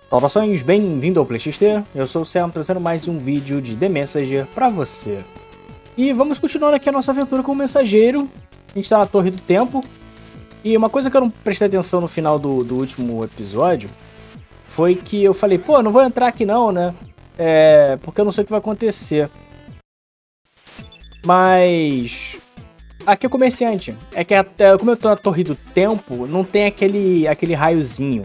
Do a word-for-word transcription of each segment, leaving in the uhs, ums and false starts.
Saudações, bem-vindo ao PlayXT, eu sou o Sam, trazendo mais um vídeo de The Messenger pra você. E vamos continuar aqui a nossa aventura com o Mensageiro. A gente tá na Torre do Tempo. E uma coisa que eu não prestei atenção no final do, do último episódio foi que eu falei, pô, não vou entrar aqui não, né? É, porque eu não sei o que vai acontecer. Mas... aqui é comerciante. É que até, como eu tô na Torre do Tempo, não tem aquele, aquele raiozinho.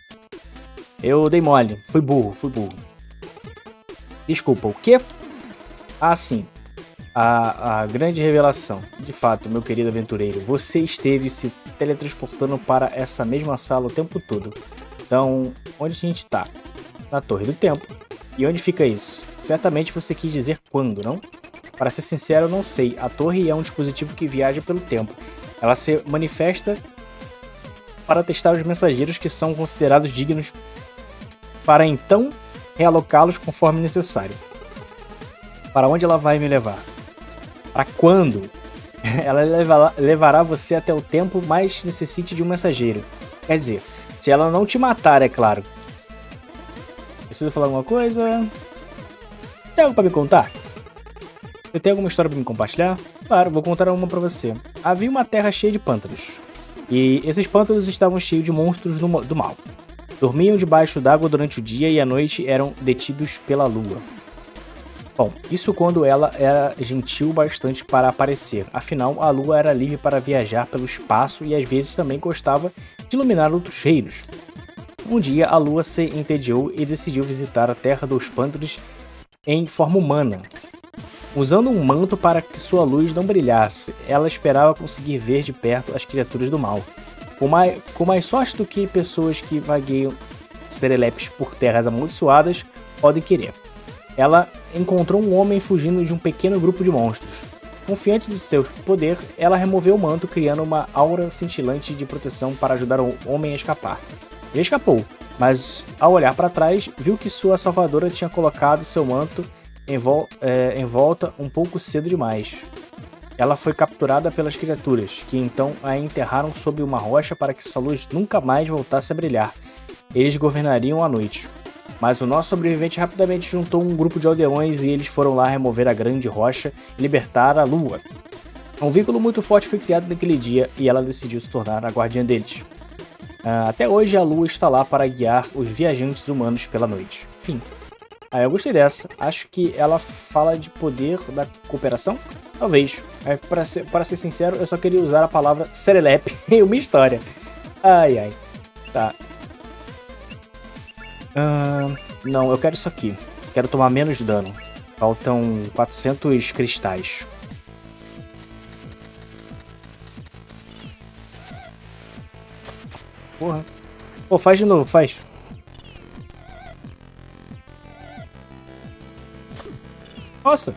Eu dei mole. Fui burro, fui burro. Desculpa, o quê? Ah, sim. A, a grande revelação. De fato, meu querido aventureiro, você esteve se teletransportando para essa mesma sala o tempo todo. Então, onde a gente tá? Na Torre do Tempo. E onde fica isso? Certamente você quis dizer quando, não? Para ser sincero, eu não sei. A torre é um dispositivo que viaja pelo tempo. Ela se manifesta para testar os mensageiros que são considerados dignos, para então realocá-los conforme necessário. Para onde ela vai me levar? Para quando? Ela leva, levará você até o tempo mais necessite de um mensageiro. Quer dizer, se ela não te matar, é claro. Preciso falar alguma coisa? Tem algo para me contar? Você tem alguma história para me compartilhar? Claro, vou contar uma para você. Havia uma terra cheia de pântanos. E esses pântanos estavam cheios de monstros do, do mal. Dormiam debaixo d'água durante o dia e à noite eram detidos pela lua. Bom, isso quando ela era gentil bastante para aparecer. Afinal, a lua era livre para viajar pelo espaço e às vezes também gostava de iluminar outros reinos. Um dia, a lua se entediou e decidiu visitar a terra dos pântanos em forma humana. Usando um manto para que sua luz não brilhasse, ela esperava conseguir ver de perto as criaturas do mal. Com mais, com mais sorte do que pessoas que vagueiam serelepes por terras amaldiçoadas podem querer. Ela encontrou um homem fugindo de um pequeno grupo de monstros. Confiante de seu poder, ela removeu o manto, criando uma aura cintilante de proteção para ajudar o homem a escapar. Ele escapou, mas ao olhar para trás, viu que sua salvadora tinha colocado seu manto em, vol é, em volta um pouco cedo demais. Ela foi capturada pelas criaturas, que então a enterraram sob uma rocha para que sua luz nunca mais voltasse a brilhar. Eles governariam a noite. Mas o nosso sobrevivente rapidamente juntou um grupo de aldeões e eles foram lá remover a grande rocha e libertar a lua. Um vínculo muito forte foi criado naquele dia e ela decidiu se tornar a guardiã deles. Uh, até hoje a lua está lá para guiar os viajantes humanos pela noite. Fim. Ah, eu gostei dessa. Acho que ela fala de poder da cooperação? Talvez. É, para ser, para ser sincero, eu só queria usar a palavra serelepe em uma história. Ai, ai. Tá. Uh, não, eu quero isso aqui. Quero tomar menos dano. Faltam quatrocentos cristais. Porra. Pô, faz de novo, faz. Nossa.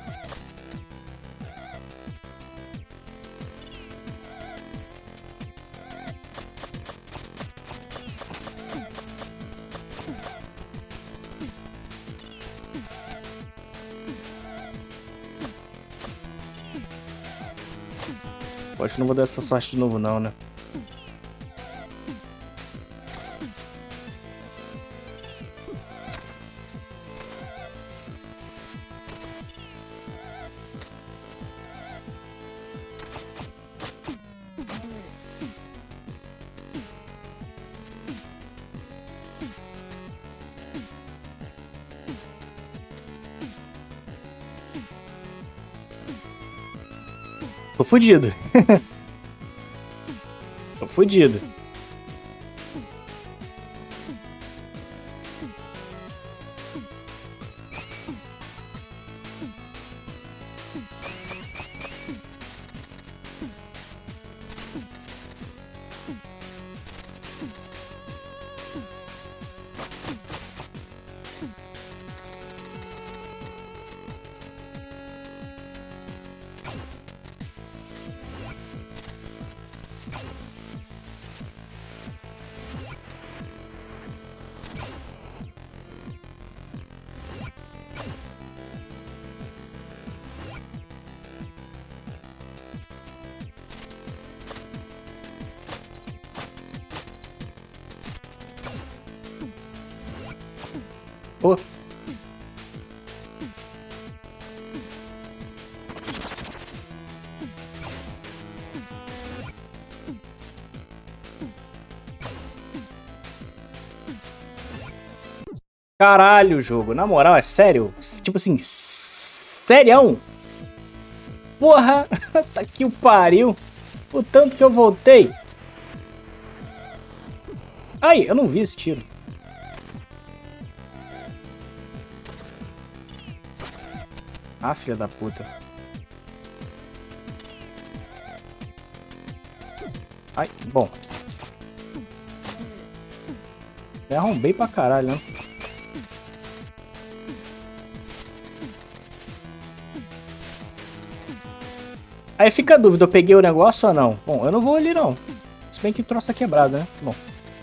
Acho que não vou dar essa sorte de novo não, né? Tô fudido. Tô fudido. Pô. Caralho, jogo. Na moral, é sério? Tipo assim, serião? Porra, tá que o pariu. O tanto que eu voltei. Ai, eu não vi esse tiro. Ah, filha da puta. Ai, bom. Me arrombei pra caralho, né? Aí fica a dúvida, eu peguei o negócio ou não? Bom, eu não vou ali não. Se bem que o troço tá quebrado, né? Bom.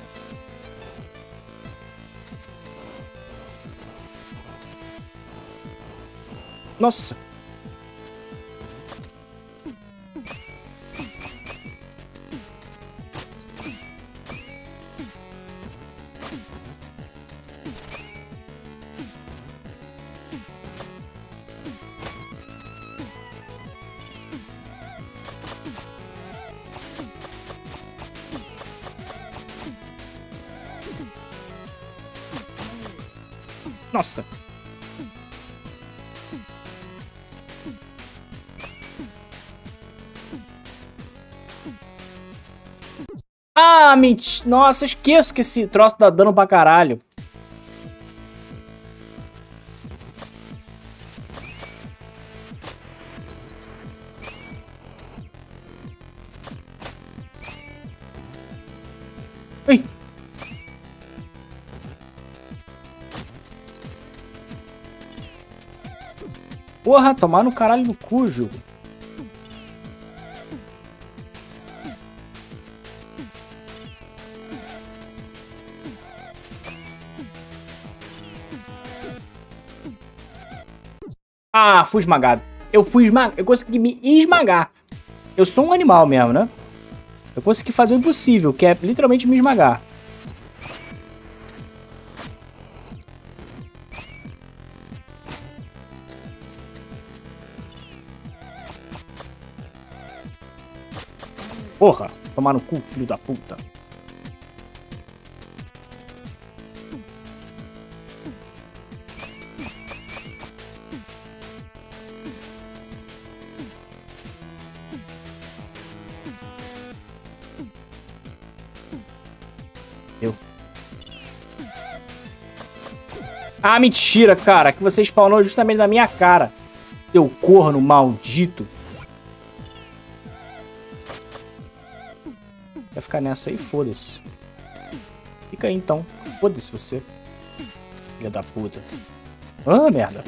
Nossa. Nossa. Ah, mentira. Nossa, esqueço que esse troço dá dano pra caralho. Ai. Porra, tomar no caralho do cu, jogo. Ah, fui esmagado. Eu fui esmagado. Eu consegui me esmagar. Eu sou um animal mesmo, né? Eu consegui fazer o impossível, que é literalmente me esmagar. Porra, tomar no cu, filho da puta. Eu. Ah, mentira, cara, que você spawnou justamente na minha cara. Teu corno maldito. Vai ficar nessa aí, foda-se. Fica aí então. Foda-se você. Filha da puta. Ah, merda.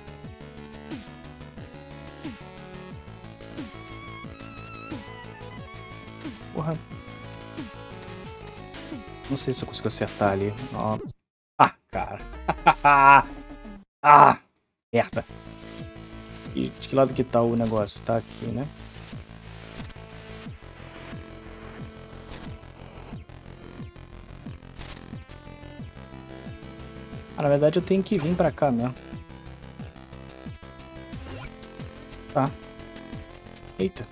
Porra. Não sei se eu consigo acertar ali. Oh. Ah, cara. Ah, merda. E de que lado que tá o negócio? Tá aqui, né? Ah, na verdade eu tenho que vir pra cá mesmo. Tá. Eita.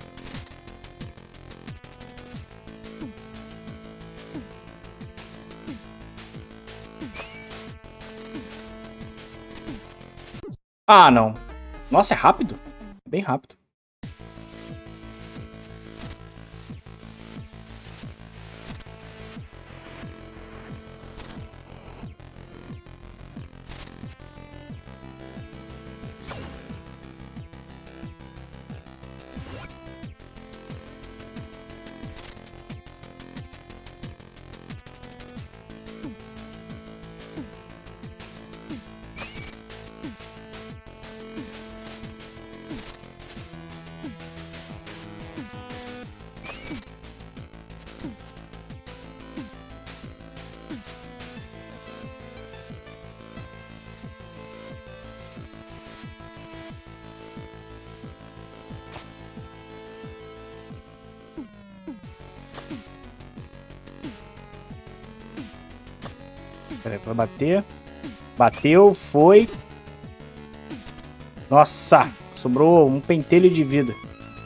Ah, não. Nossa, é rápido. É bem rápido. Peraí, pra bater. Bateu, foi. Nossa, sobrou um pentelho de vida.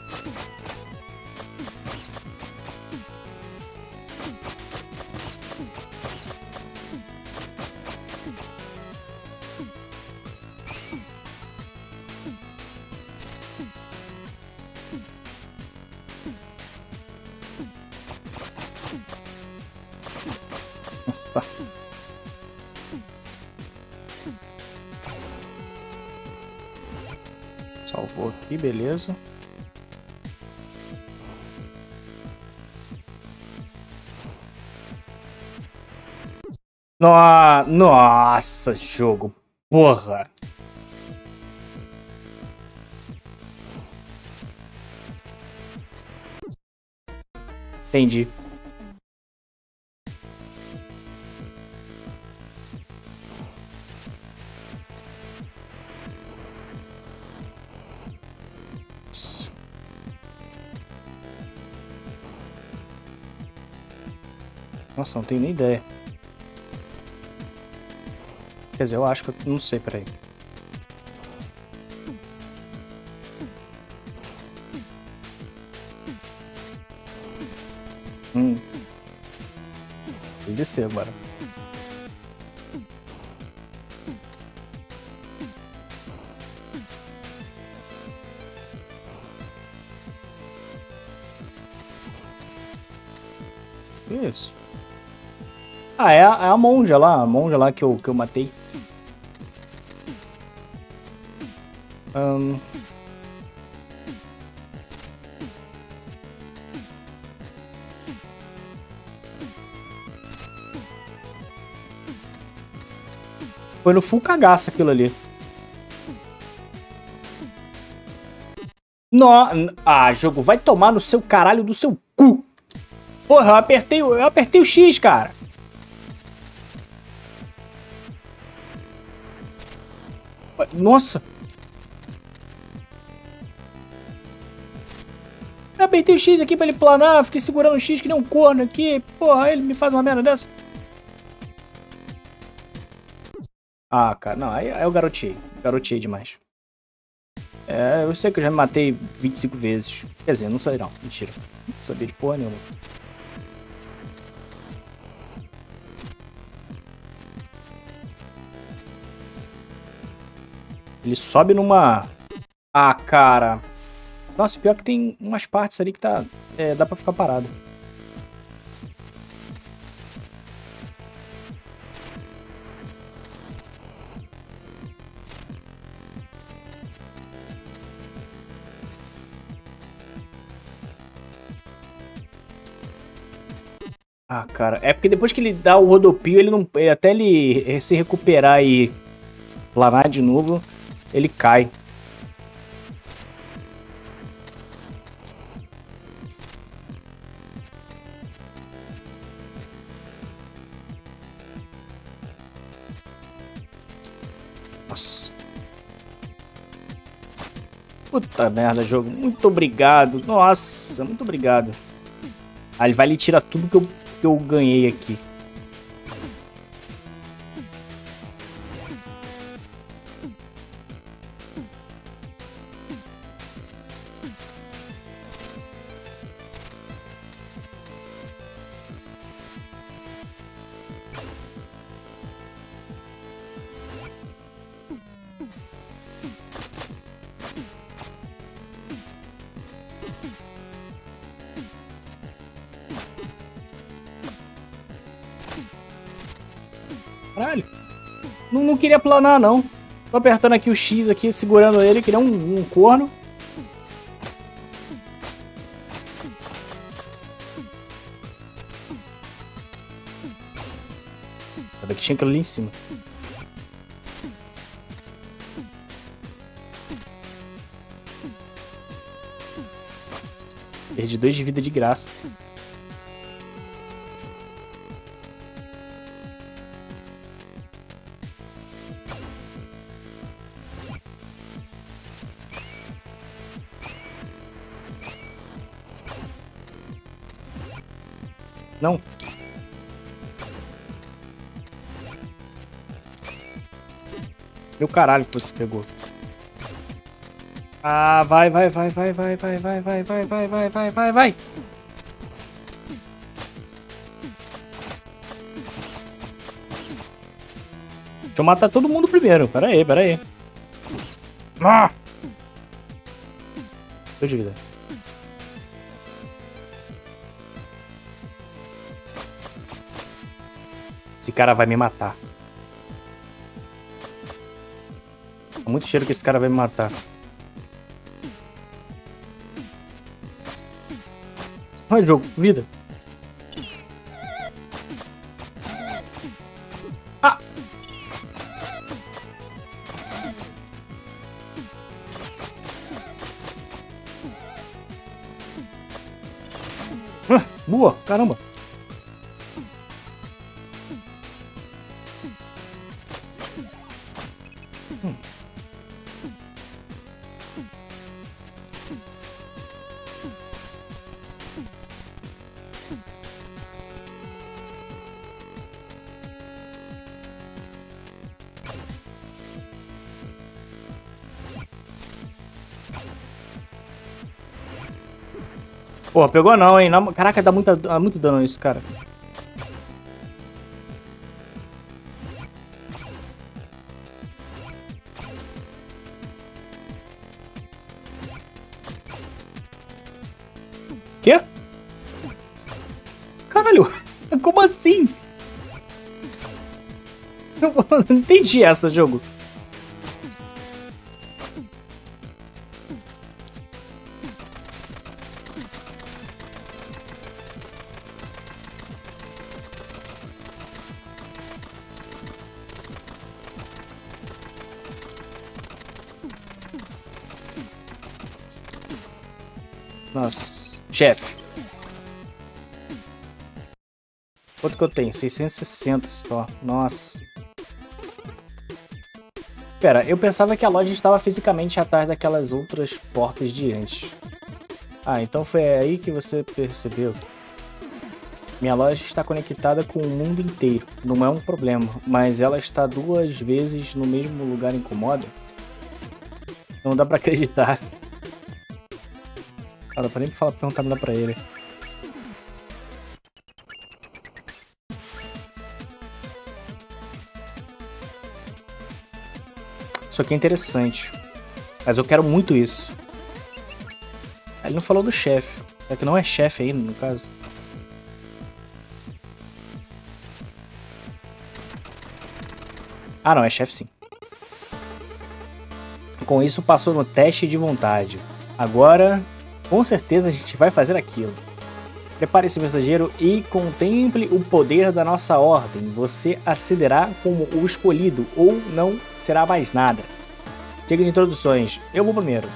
Nossa. Salvou aqui, beleza. No... Nossa, jogo. Porra. Entendi. Nossa, não tenho nem ideia. Quer dizer, eu acho que eu não sei, peraí. Hum. Vou descer agora. Isso. Ah, é a, é a monja lá, a monja lá que eu, que eu matei. Um... Foi no full cagaço aquilo ali. No... Ah, jogo, vai tomar no seu caralho do seu cu. Porra, eu apertei, eu apertei o X, cara. Nossa. Eu apertei o X aqui pra ele planar, fiquei segurando o X que nem um corno aqui. Porra, aí ele me faz uma merda dessa. Ah, cara, não, aí, aí eu garoteei. Garoteei demais. É, eu sei que eu já me matei vinte e cinco vezes. Quer dizer, não sei não, mentira. Não sabia de porra nenhuma. Ele sobe numa... Ah, cara. Nossa, pior que tem umas partes ali que tá... É, dá pra ficar parado. Ah, cara. É porque depois que ele dá o rodopio, ele não... Ele, até ele se recuperar e planar de novo, ele cai. Nossa. Puta merda, jogo. Muito obrigado. Nossa, muito obrigado. Ah, ele vai lhe tirar tudo que eu, que eu ganhei aqui. Caralho. Não, não queria planar, não. Tô apertando aqui o X aqui, segurando ele, que nem um, um corno. Cadê que tinha aquilo ali em cima? Perdi dois de vida de graça. Não. Meu caralho que você pegou. Ah, vai, vai, vai, vai, vai, vai, vai, vai, vai, vai, vai, vai, vai, vai. Deixa eu matar todo mundo primeiro. Pera aí, pera aí. Ah! Tô de vida. Esse cara vai me matar. Tá muito cheiro que esse cara vai me matar. Olha o jogo, vida. Ah! Ah, boa, caramba. Hum. Pô, pegou não, hein? Caraca, dá muito, dá muito dano isso, cara. Quê? Caralho, como assim? Eu não entendi essa, jogo. Nossa, chefe. Quanto que eu tenho? seiscentos e sessenta só. Nossa. Pera, eu pensava que a loja estava fisicamente atrás daquelas outras portas de antes. Ah, então foi aí que você percebeu. Minha loja está conectada com o mundo inteiro. Não é um problema, mas ela está duas vezes no mesmo lugar incomoda? Não dá pra acreditar. Cara, pra nem falar perguntar nada pra ele. Isso aqui é interessante. Mas eu quero muito isso. Ele não falou do chefe. É que não é chefe aí, no caso. Ah, não, é chefe sim. Com isso, passou no teste de vontade. Agora, com certeza, a gente vai fazer aquilo. Prepare esse mensageiro e contemple o poder da nossa ordem. Você ascenderá como o escolhido ou não será mais nada. Chega de introduções. Eu vou primeiro.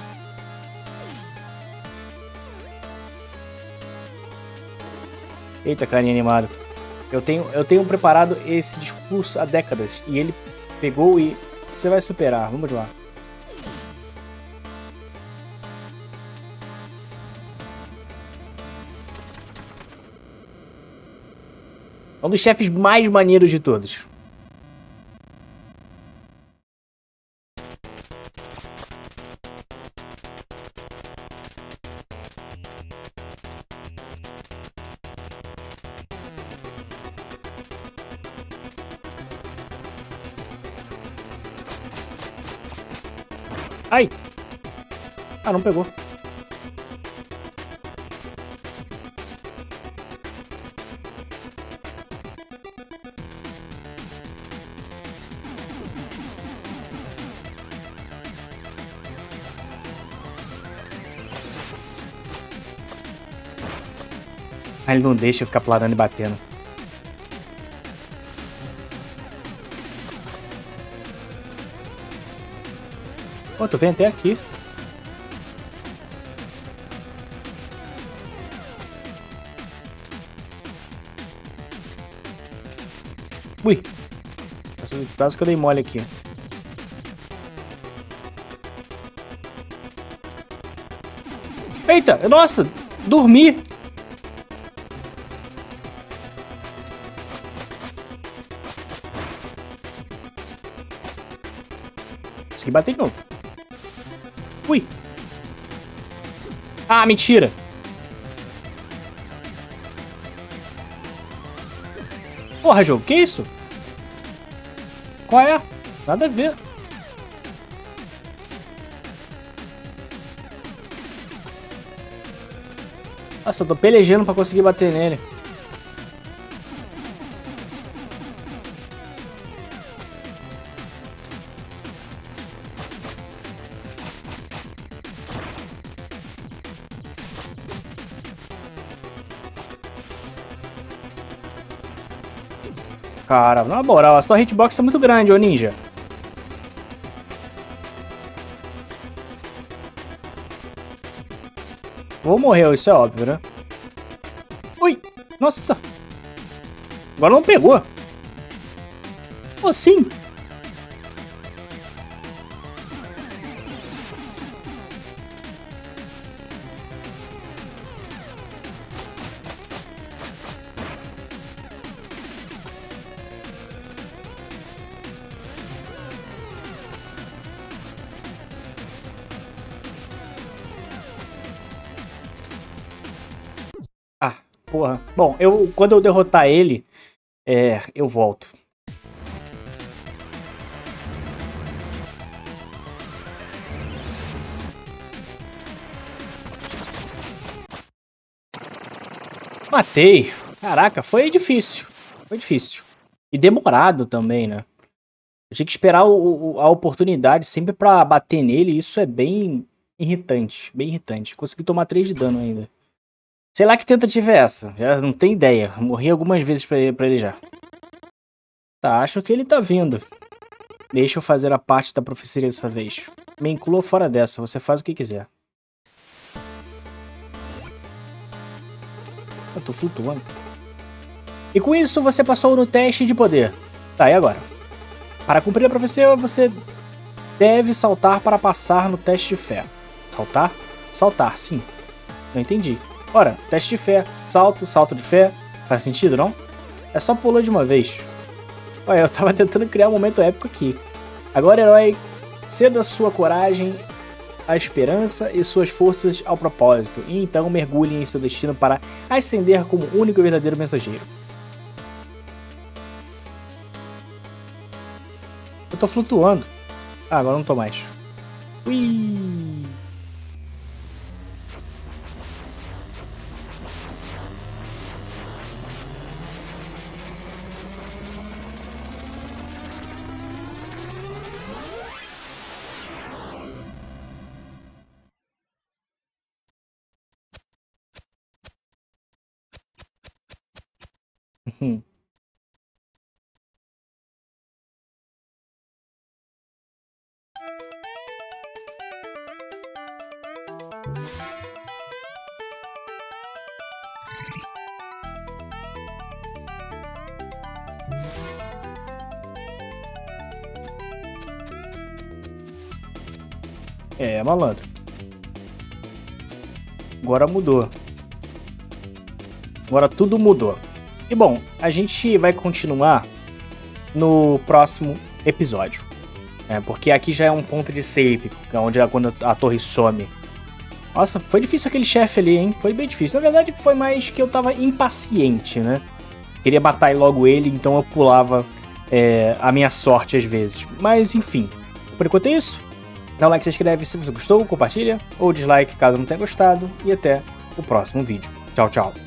Eita, carinha animado. Eu tenho, eu tenho preparado esse discurso há décadas e ele pegou e você vai superar. Vamos lá. Um dos chefes mais maneiros de todos. Ai! Ah, não pegou. Ah, ele não deixa eu ficar planando e batendo. Pô, tu vem até aqui. Ui. Quase que eu dei mole aqui. Eita, nossa, dormi. Consegui bater de novo. Ui. Ah, mentira. Porra, jogo, que isso? Qual é? Nada a ver. Nossa, eu tô pelejando pra conseguir bater nele. Cara, na moral, a sua hitbox é muito grande, ô ninja. Vou morrer, isso é óbvio, né? Ui! Nossa! Agora não pegou. Como assim? Ah, porra. Bom, eu, quando eu derrotar ele, é, eu volto. Matei. Caraca, foi difícil. Foi difícil. E demorado também, né? Eu tinha que esperar o, o, a oportunidade sempre pra bater nele. E isso é bem irritante. Bem irritante. Consegui tomar três de dano ainda. Sei lá que tentativa é essa. Já não tenho ideia. Morri algumas vezes pra ele, pra ele já. Tá, acho que ele tá vindo. Deixa eu fazer a parte da profecia dessa vez. Me inclua fora dessa. Você faz o que quiser. Eu tô flutuando. E com isso você passou no teste de poder. Tá, e agora? Para cumprir a profecia, você deve saltar para passar no teste de fé. Saltar? Saltar, sim. Não entendi. Ora, teste de fé, salto, salto de fé. Faz sentido, não? É só pular de uma vez. Olha, eu tava tentando criar um momento épico aqui. Agora, herói, ceda sua coragem, a esperança e suas forças ao propósito. E então mergulhe em seu destino para ascender como único e verdadeiro mensageiro. Eu tô flutuando. Ah, agora não tô mais. Ui. Hum. É, malandro. Agora mudou. Agora tudo mudou. E bom, a gente vai continuar no próximo episódio. É, porque aqui já é um ponto de save, onde é quando a torre some. Nossa, foi difícil aquele chefe ali, hein? Foi bem difícil. Na verdade, foi mais que eu tava impaciente, né? Queria matar logo ele, então eu pulava é, a minha sorte às vezes. Mas, enfim. Por enquanto é isso. Dá um like, se inscreve se você gostou, compartilha ou dislike caso não tenha gostado. E até o próximo vídeo. Tchau, tchau.